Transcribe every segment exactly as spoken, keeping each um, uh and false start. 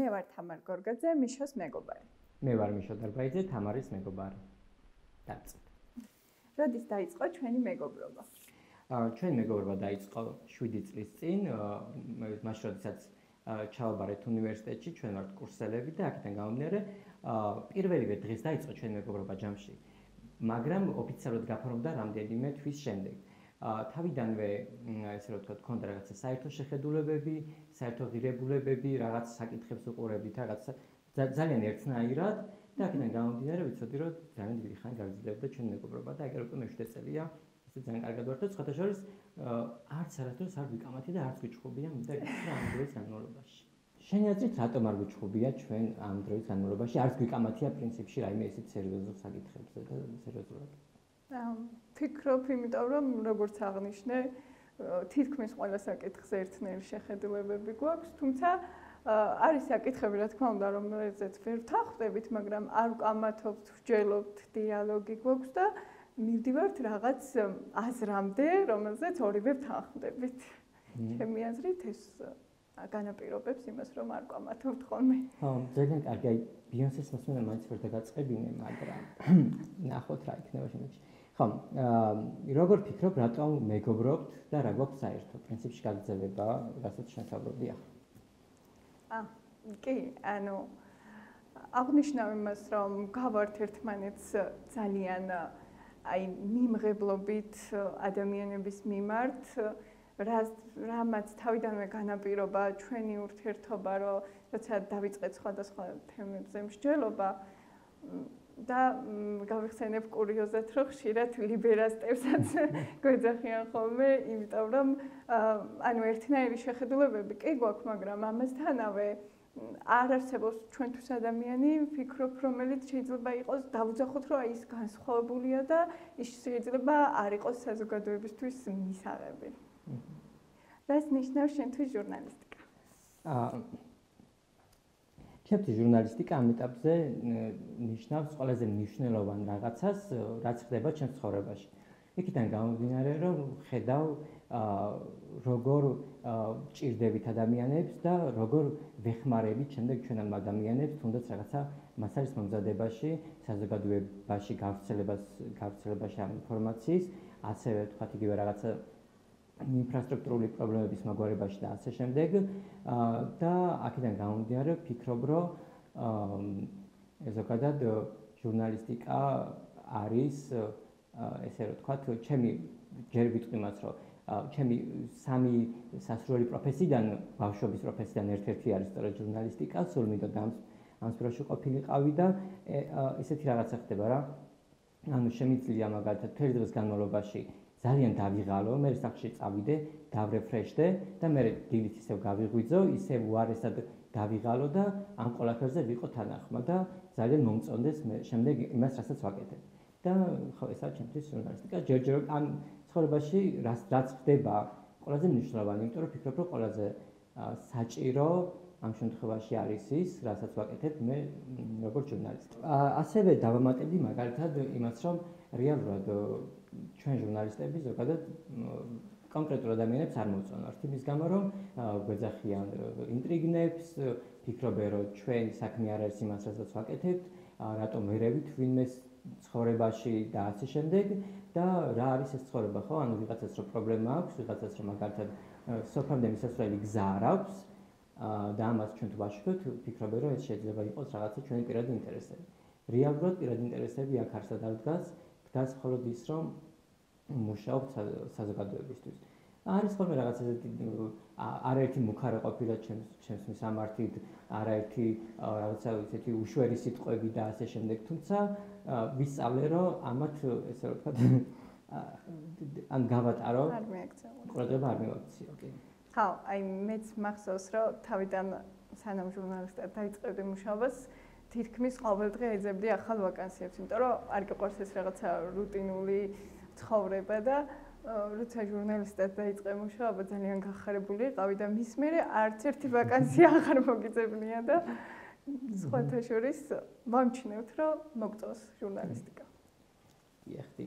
მე ვარ თამარ გორგაძე, მიშოს მეგობარი. მე ვარ მიშო დარბაიძე, თამარის მეგობარი. დაიწყეთ. როდის დაიწყო ჩვენი მეგობრობა? ჩვენი მეგობრობა დაიწყო შვიდი წლის წინ, მაშინ როდესაც ჩავაბარეთ უნივერსიტეტში, ჩვენ ვართ კურსელები და აქედან გამომდინარე, პირველივე დღეს დაიწყო ჩვენი მეგობრობა ჯამში. მაგრამ ოფიციალურად გაფორმდა რამდენიმე თვის შემდეგ. თავიდანვე, ესე რომ ვთქვათ, ქონდა რაღაცა საერთო შეხედულებები, საერთო ღირებულებები, რაღაც საკითხებს უყურებდით, რაღაც ძალიან ერთნაირად და აქედან გამომდინარე ვიცოდი, რომ ძალიან დიდი ხანი გაგრძელებდა ჩვენი მეგობრობა და ეგრე უკვე მეშვიდე წელია, ესე ძალიან კარგად ვართ და სხვათა შორის არც არასდროს არ ვიკამათი და არც ვიჩხუბია მინდა გითხრა ამ დროის განმავლობაში. შენი აზრით, რატომ არ ვიჩხუბია ჩვენ ამ დროის განმავლობაში, არც ვიკამათია პრინციპში რაიმე ისეთ სერიოზულ საკითხებზე და სერიოზულად? ვფიქრობ, იმიტომ რომ როგორც აღნიშნე, თითქმის ყველა საკითხზე ერთნაირი შეხედულებები გვაქვს, თუმცა არის საკითხები, რა თქმა უნდა, რომელზეც ვერ ვთანხმდებით, მაგრამ არ ვკამათობთ, ვსჯელობთ, დიალოგი გვაქვს და მივდივართ რაღაც აზრამდე, რომელზეც ორივე ვთანხმდებით. ჩემი აზრით ეს განაპირობებს იმას, რომ არ ვკამათობთ ხოლმე. ხო, ძალიან კარგი. აი, ბიონსეს მოსმენა მაინც ვერ დაგაწყებინე, მაგრამ ნახოთ რა იქნება შემდეგში. ხო, როგორ ფიქრობ, რატომ მეგობრობთ და რა გვაქვს საერთო? პრინციპში გაგრძელება, რასაც შენ საუბრობდი ახლა. აა, კი, ანუ აღნიშნავ იმას, რომ გავართ ერთმანეთს ძალიან აი მიმღებლობით ადამიანების მიმართ, რამაც თავიდანვე განაპირობა ჩვენი ურთიერთობა, რომ როცა დავიწყეთ სხვადასხვა თემებზე მსჯელობა და გავიხსენებ კურიოზად, რომ ხშირად ლიბერასტებსაც გვეძახიან ხოლმე, იმიტომ რომ ანუ ერთნაირი შეხედულებები კი გვაქვს, მაგრამ ამასთანავე არ არსებობს ჩვენთვის ადამიანი, ვფიქრობ, რომელიც შეიძლება იყოს დავუძახოთ, რომ ის განსხვავებულია და ის შეიძლება არ იყოს საზოგადოებისთვის მისაღები. რას ნიშნავს შენთვის ჟურნალისტიკა? აა ჩემთვის ჟურნალისტიკა ამ ეტაპზე ნიშნავს ყველაზე მნიშვნელოვან რაღაცას, რაც ხდება ჩემს ცხოვრებაში. იქიდან გამომდინარე, რომ ხედავ როგორ ჭირდებით ადამიანებს და როგორ ვეხმარებით შემდეგ ჩვენ ამ ადამიანებს, თუნდაც რაღაცა მასალის მომზადებაში, საზოგადოებაში გავრცელებას, გავრცელებაში ამ ინფორმაციის, ასევე თქვათ იგივე რაღაცა ინფრასტრუქტურული პრობლემების მოგვარებაში და ასე შემდეგ და აქედან გამომდინარე ვფიქრობ, რომ ზოგადად ჟურნალისტიკა არის ესე რომ ვთქვათ, ჩემი ჯერ ვიტყვი მას, რომ ჩემი სამი სასურველი პროფესიიდან, ბავშვობის პროფესიიდან ერთ-ერთი არის სწორედ ჟურნალისტიკა, სულ მინდოდა ამ ამ სფეროში ყოფილიყავი და ესეთი რაღაცა ხდება რა. ანუ შემიძლია მაგალითად მთელი დღის განმავლობაში ძალიან დავიღალო, მე სახში წავიდე, დავრეფრეშდე და მე დილით ისევ გავიღვიძო, ისევ უარესად დავიღალო და ამ ყველაფერზე ვიყო თანახმა და ძალიან მომწონდეს მე შემდეგ იმას, რასაც ვაკეთებ. და ხო, ესაა ჩემთვის ჟურნალისტიკა. ჯერჯერ ამ ცხოვრებაში რაც რაც ხდება, ყველაზე მნიშვნელოვანი, იმიტომ რომ ვფიქრობ, რომ ყველაზე საჭირო ამ შემთხვევაში არის ის, რასაც ვაკეთებ მე როგორც ჟურნალისტი. ასევე დავამატებდი მაგალითად იმას, რომ რეალურად ჩვენ ჟურნალისტები ზოგადად კონკრეტულ ადამიანებს არ მოვწონავთ იმის გამო, რომ გვეძახიან ინტრიგნებს, ფიქრობენ, რომ ჩვენი საქმე არ არის იმას, რასაც ვაკეთებთ, რატომ ვერევით ვინმეს ცხოვრებაში და ასე შემდეგ და რა არის ეს ცხოვრება, ხო? ანუ ვიღაცას რო პრობლემა აქვს, ვიღაცას რო მაგალითად სოფლამდე მისასვლელი გზა არ აქვს და ამას ჩვენ თუ ვაშუქებთ, ვფიქრობენ, რომ ეს შეიძლება იყოს რაღაცა ჩვენი პირადი ინტერესები. რეალურად პირადი ინტერესები აქ არსად არ დგას, დგას მხოლოდ ის, რომ მუშაობთ საზოგადოებისთვის. არის ხოლმე რაღაც ესეთი არაერთი მუქარა ყოფილა ჩემს ჩემს მისამართით, არაერთი რაღაცა ესეთი უშვერი სიტყვები და ასე შემდეგ, თუმცა ვისწავლე, რომ ამათ ესე რომ ვთქვათ ან გავატარო არ მიაქცევა. ყურადღება არ მივაქციო, კი. ხო, აი მეც მახსოვს, რომ თავიდან სანამ ჟურნალისტად დაიწყებდი მუშაობას, თითქმის ყოველდღე ეძებდი ახალ ვაკანსიებს, იმიტომ რომ არ გიყვარს ეს რაღაცა რუტინული ცხოვრება და როცა ჟურნალისტად დაიწყე მუშაობა, ძალიან გახარებული ვიყავი და მის მერე არც ერთი ვაკანსია აღარ მოგიძებნია და სხვათა შორის ვამჩნევთ, რომ მოგწონს ჟურნალისტიკა. ეხდი.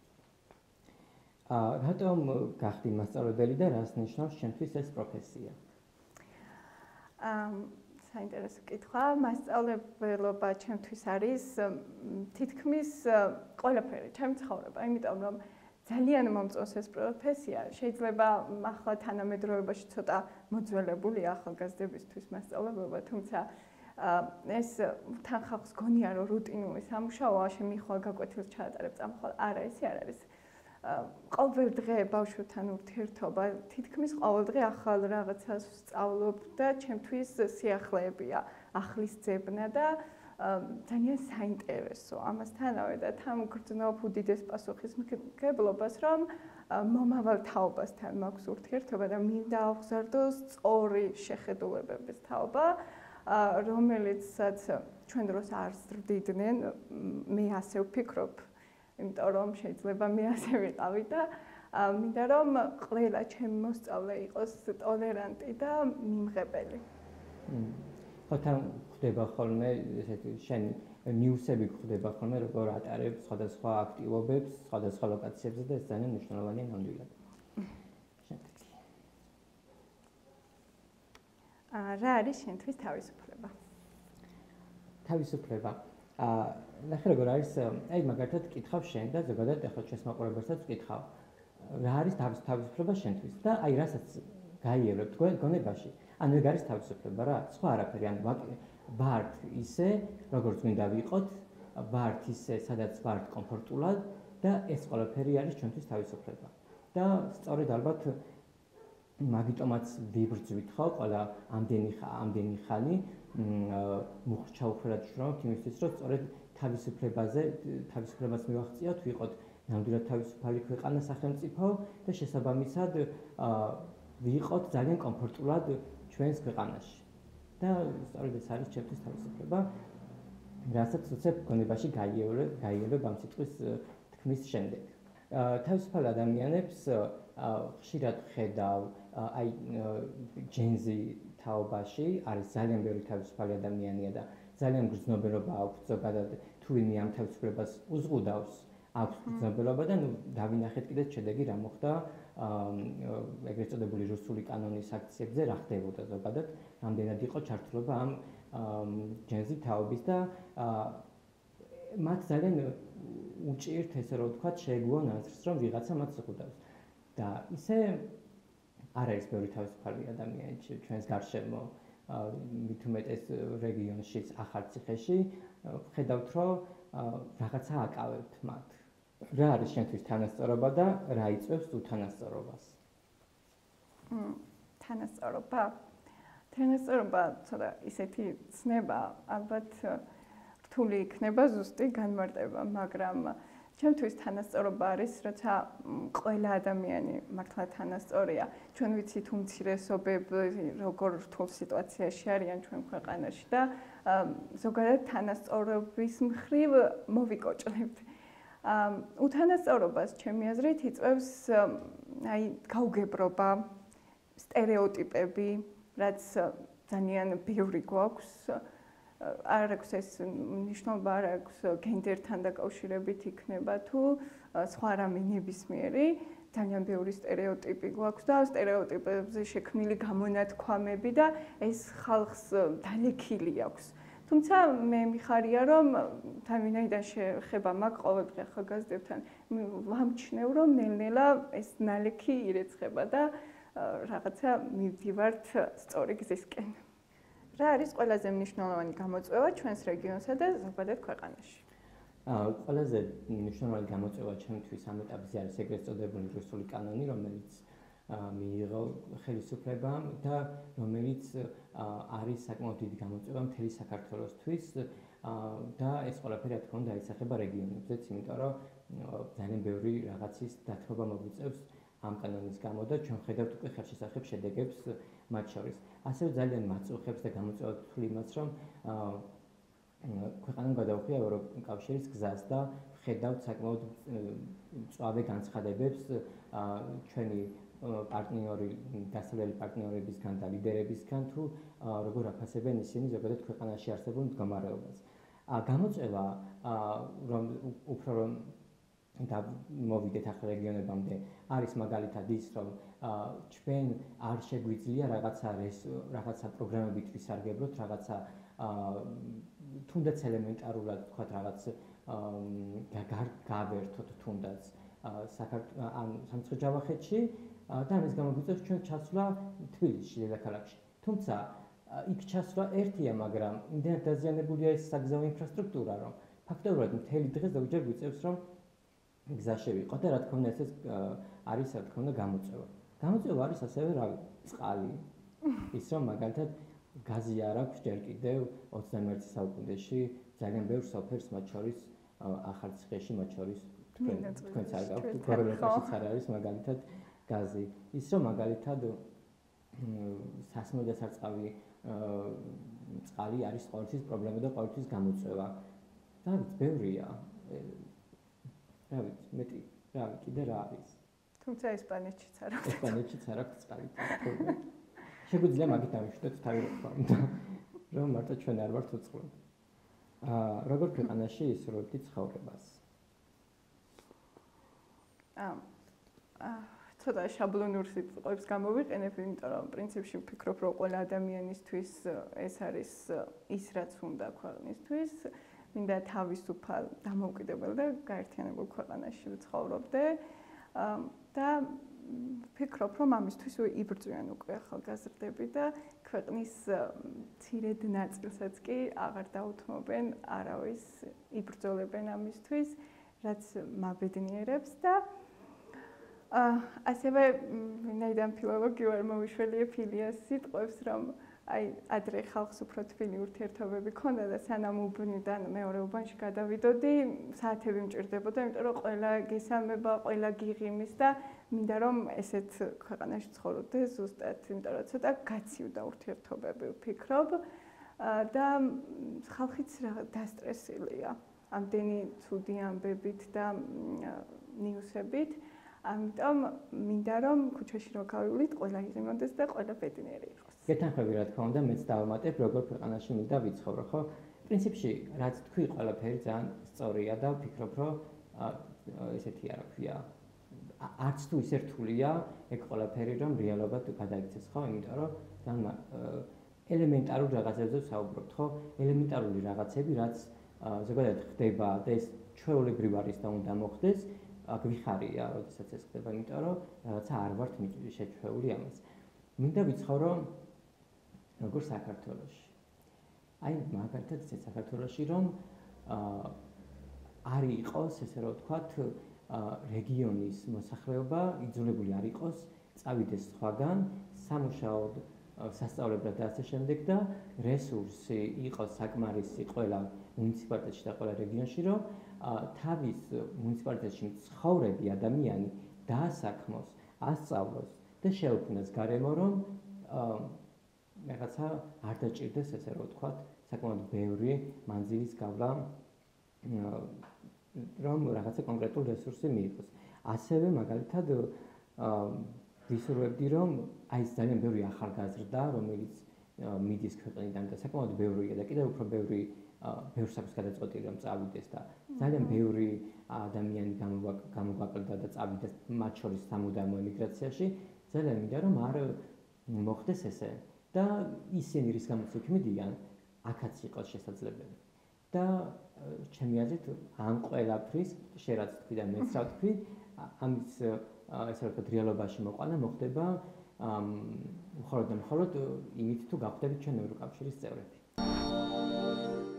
აა რატომ გახდი მასწავლებელი და რას ნიშნავს ჩემთვის ეს პროფესია? აა საინტერესო კითხვა. მასწავლებელობა ჩემთვის არის თითქმის ყველაფერი, ჩემი ცხოვრება, იმიტომ რომ ძალიან მომწონს ეს პროფესია. შეიძლება ახლა თანამედროვეობაში ცოტა მოძველებულია ახალგაზრდებისთვის მასწავლებელობა, თუმცა ეს თან ხალხს გონია რომ რუტინული სამუშაოა, შემიხვალ გაკვეთილს ჩაატარებ, წამხვალ. არა, ესე არ არის. ყოველ დღე ბავშვებთან ურთიერთობა, თითქმის ყოველ დღე ახალ რაღაცას ვსწავლობ და ჩემთვის სიახლეებია, ახლის ძებნა და ძალიან საინტერესო. ამასთანავე და თან გრძნობ უდიდეს პასუხისმგებლობას, რომ მომავალ თაობასთან მაქვს ურთიერთობა და მინდა ავღზარდოს სწორი შეხედულებების თაობა, რომელიცაც ჩვენ დროს არ ზრდიდნენ, მე ასე ვფიქრობ, იმიტომ რომ შეიძლება მე ასე ვიყავი და მინდა რომ ყველა ჩემი მოსწავლე იყოს ტოლერანტი და მიმღებელი. ხო, თან ხდება ხოლმე ესეთი შენი ნიუსები ხდება ხოლმე როგორ ატარებ სხვადასხვა აქტივობებს სხვადასხვა ლოკაციებზე და ეს ძალიან მნიშვნელოვანია ნამდვილად. შემდეგი. რა არის შენთვის თავისუფლება? თავისუფლება. აა ნახე როგორ არის, აი მაგალითად კითხავ შენ და ზოგადად ახლა ჩვენს მაყურებელსაც ვკითხავ. რა არის თავისუფლება შენთვის და აი რასაც გაიარებ თქვენ გონებაში. ანუ ეგ არის თავისუფლება რა, სხვა არაფერი, ანუ ვართ ისე, როგორც გვინდა ვიყოთ, ვართ ისე, სადაც ვართ კომფორტულად და ეს ყველაფერი არის ჩვენთვის თავისუფლება. და სწორედ ალბათ მაგიტომაც ვიბრძვით ხო, ყველა ამდენი ამდენი ხანი მუხრჩა უხრად შრომობთ იმისთვის, რომ სწორედ თავისუფლებაზე, თავისუფლებას მივაღწიოთ, ვიყოთ ნამდვილად თავისუფალი ქვეყანა სახელმწიფო და შესაბამისად ვიყოთ ძალიან კომფორტულად ჩვენს ქვეყანაში. და სწორედ ეს არის ჩემთვის თავისუფლება, რასაც უცებ გონებაში გაიარებ ამ სიტყვის თქმის შემდეგ. თავისუფალ ადამიანებს ხშირად ხედავ აი ჯენზი თაობაში არის ძალიან ბევრი თავისუფალი ადამიანია და ძალიან გრძნობელობა აქვს ზოგადად თუ ვინმე ამ თავისუფლებას უზღუდავს აქვს გრძნობელობა და ნუ დავინახეთ კიდე შედეგი რა მოხდა ეგრეთ წოდებული რუსული კანონის აქციებზე რა ხდებოდა ზოგადად რამდენად იყო ჩართულობა ამ ჯენზი თაობის და მათ ძალიან უჭირთ ესე რომ ვთქვათ შეეგუონ აზრს რომ ვიღაცა მათ ზღუდავს და ისე არ არის ბევრი თავისუფალი ადამიანი ჩვენს გარშემო მით უმეტეს რეგიონში ახალციხეში ხედავთ რომ რაღაცა აკავებთ მათ რა არის შენთვის თანასწორობა და რა იწვევს უთანასწორობას? თანასწორობა თანასწორობა ცოტა ისეთი ცნება ალბათ რთული იქნება ზუსტი განმარტება, მაგრამ ჩემთვის თანასწორობა არის, როცა ყველა ადამიანი მართლა თანასწორია. ჩვენ ვიცით უმცირესობები როგორ რთულ სიტუაციაში არიან ჩვენ ქვეყანაში და ზოგადად თანასწორობის მხრივ მოვიკოჭლებთ. უთანასწორობას ჩემი აზრით იწვევს აი გაუგებრობა, სტერეოტიპები, რაც ძალიან ბევრი გვაქვს. არ აქვს ეს მნიშვნელობა არ აქვს გენდერთან დაკავშირებით იქნება თუ სხვა რამე ნებისმიერი ძალიან ბევრი სტერეოტიპი გვაქვს და სტერეოტიპებზე შექმნილი გამონათქვამები და ეს ხალხს დალექილი აქვს. თუმცა მე მიხარია რომ თავინაიდან შეხება მაქვს ყოველდღე ახალგაზრდებთან ვამჩნევ რომ ნელ-ნელა ეს ნალექი ირეცხება და რაღაცა მივდივართ სწორი გზისკენ. რა არის ყველაზე მნიშვნელოვანი გამოწვევა ჩვენს რეგიონსა და ზოგადად ქვეყანაში? ყველაზე მნიშვნელოვანი გამოწვევა ჩემთვის ამ ეტაპზე არის ეგრეთ წოდებული რუსული კანონი, რომელიც მიიღო ხელისუფლებამ და რომელიც არის საკმაოდ დიდი გამოწვევა მთელი საქართველოსთვის და ეს ყველაფერი რა თქმა უნდა აისახება რეგიონებზეც, იმიტომ რომ ძალიან ბევრი რაღაცის დათმობა მოგვიწევს ამ კანონის გამო და ჩვენ ხედავთ უკვე ხელშესახებ შედეგებს მათ შორის. ასევე ძალიან მაწუხებს და გამოწვევად ვთვლი იმას, რომ ქვეყანამ გადაუხია ევროკავშირის გზას და ხედავთ საკმაოდ მწვავე განცხადებებს ჩვენი პარტნიორი, დასავლელი პარტნიორებისგან და ლიდერებისგან თუ როგორ აფასებენ ისინი ზოგადად ქვეყანაში არსებულ მდგომარეობას. გამოწვევა რომ უფრო რომ და მოვიდეთ ახლა რეგიონებამდე არის მაგალითად ის რომ ჩვენ არ შეგვიძლია რაღაცა რაღაცა პროგრამებით ვისარგებლოთ რაღაცა თუნდაც ელემენტარულად თქვა რაღაც გავერთოთ თუნდაც სამცხე ჯავახეთში და ამის გამო გვიწევს ჩვენ ჩასვლა თბილისში დედაქალაქში თუმცა იქ ჩასვლა ერთია მაგრამ იმდენად დაზიანებულია ეს საგზაო ინფრასტრუქტურა რომ ფაქტობრივად მთელი დღე ზოგჯერ გვიწევს რომ გზაში ვიყო და რა თქმა უნდა ეს არის რა თქმა უნდა გამოწვევა. გამოწვევა არის ასევე რავი, წყალი. ის რომ მაგალითად გაზი არ აქვს ჯერ კიდევ ოცდამეერთე საუკუნეში ძალიან ბევრ სოფელს მათ შორის ახალციხეში მათ შორის თქვენ თქვენც არ გაქვთ გორგაზეშიც არ არის მაგალითად გაზი. ის რომ მაგალითად სასმელ დასარწყავი წყალი არის ყოველთვის პრობლემა და ყოველთვის გამოწვევა. და ბევრია რა ვიცი, მეტი რა კიდე რა არის. თუმცა ესპანეთშიც არ აქვს. ესპანეთშიც არ აქვს წყალი. შეგვიძლია მაგით დავიშვიდოთ თავი რა რომ მარტო ჩვენ არ ვართ უწყლოდ. აა როგორ ქვეყანაში ისურვებდით ცხოვრებას? აა ცოტა შაბლონურ სიტყვებს გამოვიყენებ, იმიტომ რომ პრინციპში ვფიქრობ, რომ ყველა ადამიანისთვის ეს არის ის, რაც უნდა ქვეყნისთვის. მინდა თავისუფალ დამოუკიდებელ და გაერთიანებულ ქვეყანაში ვცხოვრობდე და ვფიქრობ, რომ ამისთვის იბრძვიან უკვე ახალგაზრდები და ქვეყნის მცირედ ნაწილსაც კი აღარ დაუთმობენ არავის იბრძოლებენ ამისთვის, რაც მაბედნიერებს და ასევე ვინაიდან ფილოლოგი ვარ მოვიშველიე ფილიას სიტყვებს, რომ აი ადრე ხალხს უფრო თბილი ურთიერთობები ქონდა და სანამ უბნიდან მეორე უბანში გადავიდოდი, საათები მჭირდებოდა, იმიტომ რომ ყველა გესალმება, ყველა გიღიმის და მინდა რომ ესეთ ქვეყანაში ცხოვრობდე ზუსტად, იმიტომ რომ ცოტა გაცივდა ურთიერთობები, ვფიქრობ და ხალხიც დასტრესილია ამდენი ცუდი ამბებით და ნიუსებით. ამიტომ მინდა რომ ქუჩაში რო გავივლით, ყველა იღიმონდეს და ყველა ბედნიერი იყოს. გეთანხმები რა თქმა უნდა, მეც დავამატებ, როგორ ქვეყანაში მინდა ვიცხოვრო, ხო? პრინციპში, რაც თქვი, ყველაფერი ძალიან სწორია და ვფიქრობ, რომ ესეთი არა ქვია. არც თუ ისე რთულია, ეგ ყველაფერი რომ რეალობად გადაიქცეს, ხო? იმიტომ რომ ძალიან ელემენტარულ რაღაცებზე ვსაუბრობთ, ხო? ელემენტარული რაღაცები, რაც ზოგადად ხდება და ეს ჩვეულებრივ არის და უნდა მოხდეს, გვიხარია, როდესაც ეს ხდება, იმიტომ რომ რაღაცა არ ვართ შეჩვეული ამას. მინდა ვიცხოვრო როგორ საქართველოში. აი მაგალითად ისე საქართველოში რომ არ იყოს ესე რომ ვთქვათ რეგიონის მოსახლეობა იძულებული არ იყოს წავიდეს სხვაგან სამუშაოდ სასწავლებლად და ასე შემდეგ და რესურსი იყოს საკმარისი ყველა მუნიციპალიტეტში და ყველა რეგიონში რომ თავის მუნიციპალიტეტში მცხოვრები ადამიანი დაასაქმოს, ასწავლოს და შეუქმნას გარემო რომ რაღაცა არ დაჭირდეს ესე რომ ვთქვათ საკმაოდ ბევრი მანძილის გავლა რომ რაღაცა კონკრეტული რესურსი მიიღოს. ასევე მაგალითად ვისურვებდი რომ აი ეს ძალიან ბევრი ახალგაზრდა რომელიც მიდის ქვეყნიდან და საკმაოდ ბევრია და კიდევ უფრო ბევრი ბევრს აქვს გადაწყვეტილი რომ წავიდეს და ძალიან ბევრი ადამიანი გამოგვაკლდა და წავიდეს მათ შორის სამუდამო ემიგრაციაში ძალიან მინდა რომ არ მოხდეს ესე და ისინი რის გამოც იქ მიდიან აქაც იყოს შესაძლებელი და ჩემი აზრით ამ ყველაფრის შენ რაც თქვი და მეც რა ვთქვი ამის ესე ვთქვათ რეალობაში მოყვანა მოხდება მხოლოდ და მხოლოდ იმით თუ გავხდებით ჩვენ ევროკავშირის წევრები.